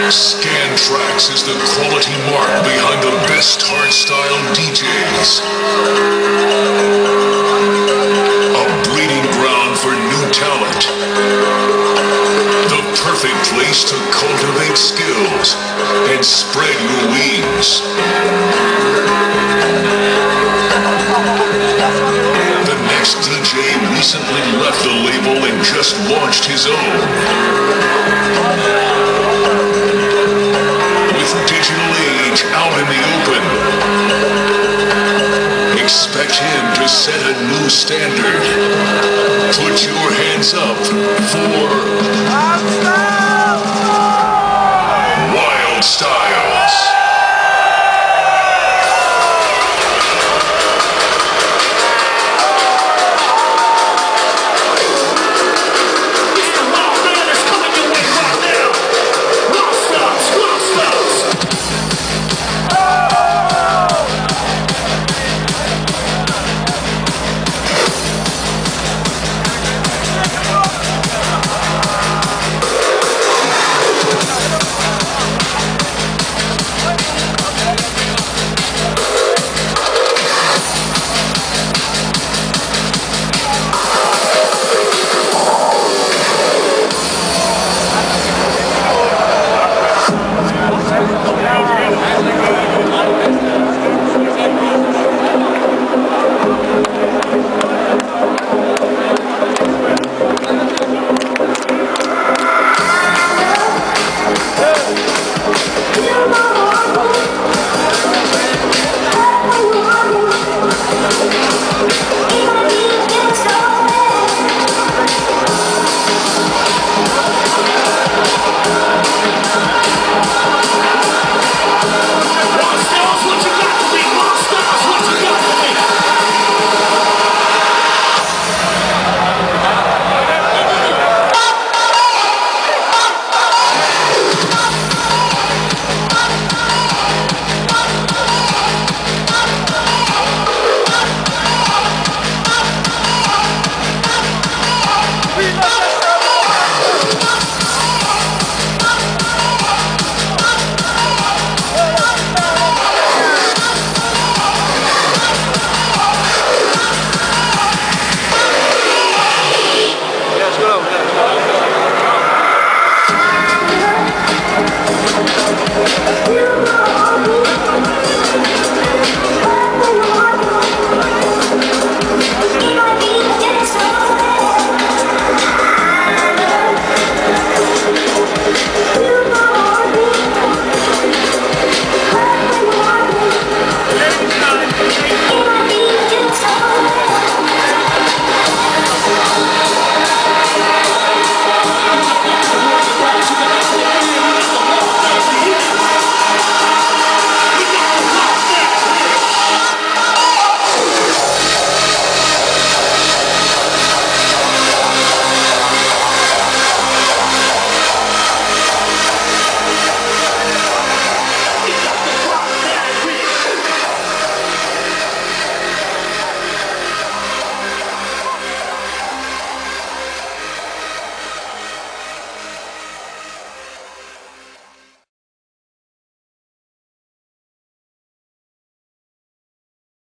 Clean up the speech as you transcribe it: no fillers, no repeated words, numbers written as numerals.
Scantraxx is the quality mark behind the best hardstyle DJs. A breeding ground for new talent. The perfect place to cultivate skills and spread your wings. The next DJ recently left the label and just launched his own. With digital age out in the open, expect him to set a new standard. Put your hands up for